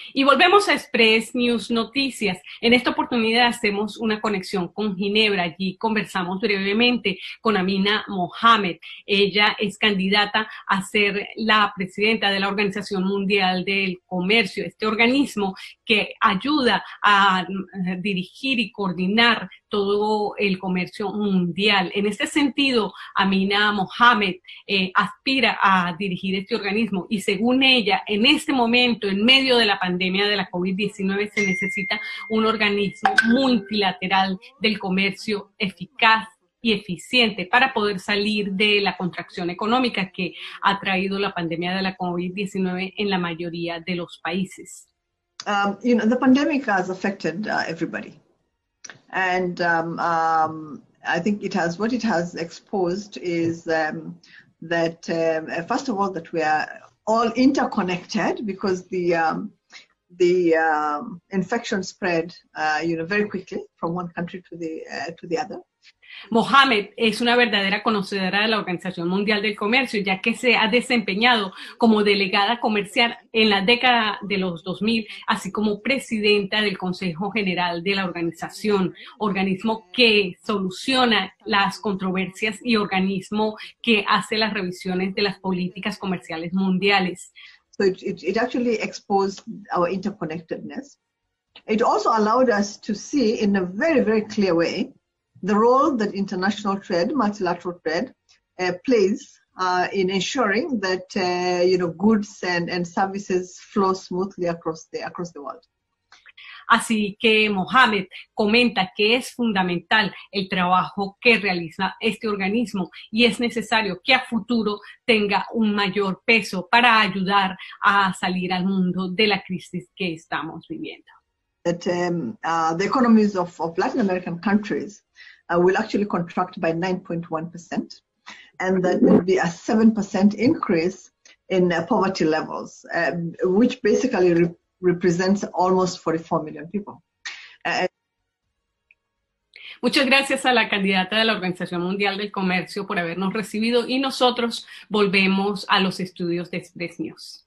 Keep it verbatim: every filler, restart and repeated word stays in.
Y volvemos a Express News Noticias. En esta oportunidad hacemos una conexión con Ginebra. Allí conversamos brevemente con Amina Mohamed. Ella es candidata a ser la presidenta de la Organización Mundial del Comercio, este organismo que ayuda a dirigir y coordinar todo el comercio mundial. En este sentido, Amina Mohamed eh, aspira a dirigir este organismo y según ella, en este momento, en medio de la pandemia de la COVID diecinueve, se necesita un organismo multilateral del comercio eficaz y eficiente para poder salir de la contracción económica que ha traído la pandemia de la COVID diecinueve en la mayoría de los países. Um, you know, the pandemic has affected uh, everybody. And um, um, I think it has, what it has exposed is um, that, um, first of all, that we are all interconnected because the, um, the um, infection spread, uh, you know, very quickly from one country to the, uh, to the other. Mohamed es una verdadera conocedora de la Organización Mundial del Comercio, ya que se ha desempeñado como delegada comercial en la década de los dos mil, así como presidenta del Consejo General de la organización, organismo que soluciona las controversias y organismo que hace las revisiones de las políticas comerciales mundiales. So it, it, it actually exposed our interconnectedness. It also allowed us to see in a very, very clear way the role that international trade, multilateral trade, uh, plays uh, in ensuring that uh, you know goods and, and services flow smoothly across the across the world. Así que Mohamed comenta que es fundamental el trabajo que realiza este organismo y es necesario que a futuro tenga un mayor peso para ayudar a salir al mundo de la crisis que estamos viviendo. That um, uh, the economies of, of Latin American countries uh, will actually contract by nine point one percent, and that there will be a seven percent increase in uh, poverty levels, um, which basically re represents almost forty-four million people. Uh, Muchas gracias a la candidata de la Organización Mundial del Comercio por habernos recibido y nosotros volvemos a los estudios de Express News.